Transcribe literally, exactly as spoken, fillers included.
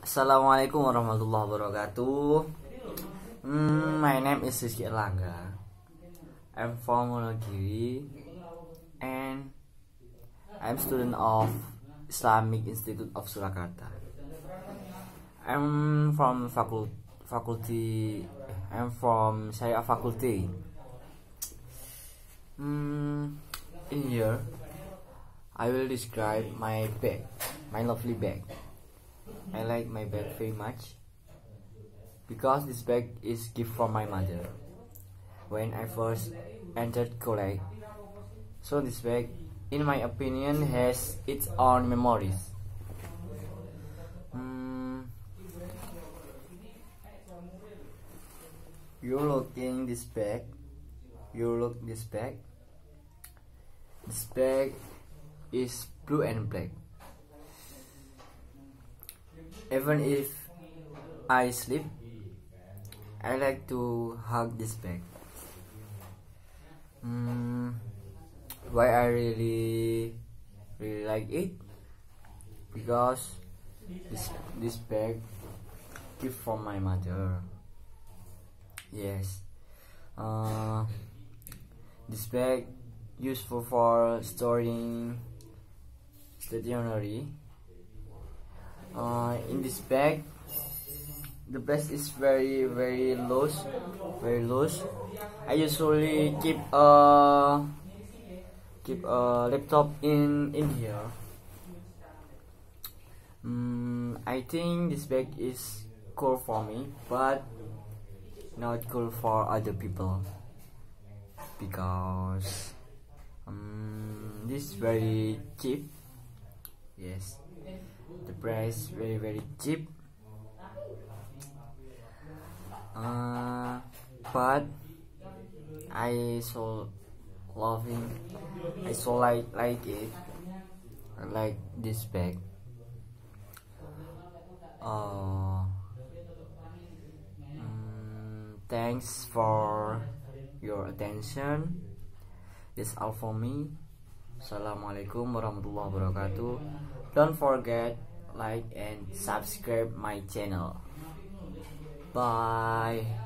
Assalamualaikum warahmatullahi wabarakatuh. Hmm, my name is Rizky Erlangga. I'm from Wonogiri and I'm student of Islamic Institute of Surakarta. I'm from faculty faculty I'm from Syariah faculty. Hmm, in here I will describe my bag, my lovely bag. I like my bag very much because this bag is gift from my mother when I first entered college. So this bag, in my opinion, has its own memories. Hmm. You looking this bag? You look this bag. This bag is blue and black. Even if I sleep, I like to hug this bag. Hmm, why I really really like it? Because this this bag gift from my mother. Yes, uh, this bag useful for storing stationery. Uh, in this bag, the place is very very loose, very loose. I usually keep a keep a laptop in in here. Mm, I think this bag is cool for me, but not cool for other people because um, this is very cheap. Yes, the price very very cheap. Uh, but I so loving, I so like like it. I like this bag. Uh, mm, thanks for your attention. That's all for me. Assalamualaikum warahmatullahi wabarakatuh. Don't forget like and subscribe my channel. Bye.